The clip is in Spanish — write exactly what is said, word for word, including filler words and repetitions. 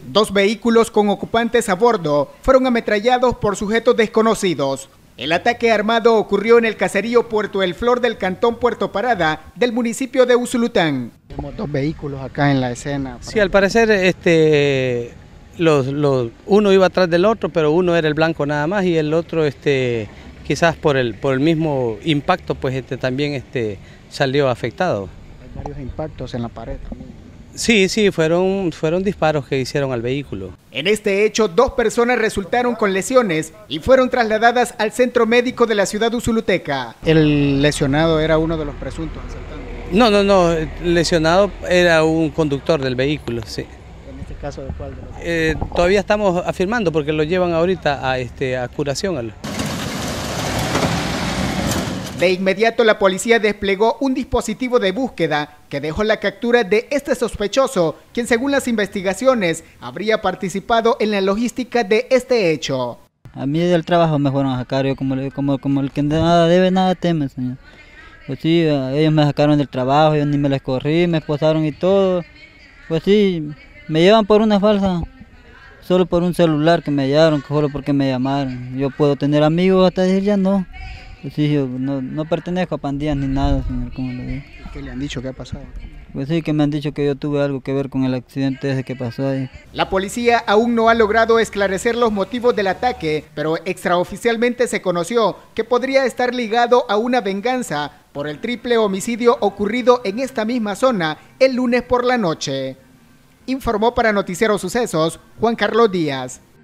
Dos vehículos con ocupantes a bordo fueron ametrallados por sujetos desconocidos. El ataque armado ocurrió en el caserío Puerto El Flor del cantón Puerto Parada del municipio de Usulután. Tenemos dos vehículos acá en la escena. Sí, al parecer este, los, los, uno iba atrás del otro, pero uno era el blanco nada más y el otro este, quizás por el, por el mismo impacto pues este, también este, salió afectado. Hay varios impactos en la pared también. Sí, sí, fueron, fueron disparos que hicieron al vehículo. En este hecho, dos personas resultaron con lesiones y fueron trasladadas al centro médico de la ciudad usuluteca. El lesionado era uno de los presuntos asaltantes. No, no, no, el lesionado era un conductor del vehículo, sí. ¿En este caso de cuál de los? Eh, todavía estamos afirmando porque lo llevan ahorita a, este, a curación. De inmediato la policía desplegó un dispositivo de búsqueda que dejó la captura de este sospechoso, quien según las investigaciones habría participado en la logística de este hecho. A mí del trabajo me fueron a sacar, yo como, como, como el que nada debe, nada teme, señor. Pues sí, ellos me sacaron del trabajo, yo ni me les corrí, me esposaron y todo. Pues sí, me llevan por una falsa, solo por un celular que me hallaron, solo porque me llamaron. Yo puedo tener amigos hasta decir ya no. Pues sí, yo no, no pertenezco a pandillas ni nada, señor, como le digo. ¿Qué le han dicho que ha pasado? Pues sí, que me han dicho que yo tuve algo que ver con el accidente ese que pasó ahí. La policía aún no ha logrado esclarecer los motivos del ataque, pero extraoficialmente se conoció que podría estar ligado a una venganza por el triple homicidio ocurrido en esta misma zona el lunes por la noche. Informó para Noticiero Sucesos Juan Carlos Díaz.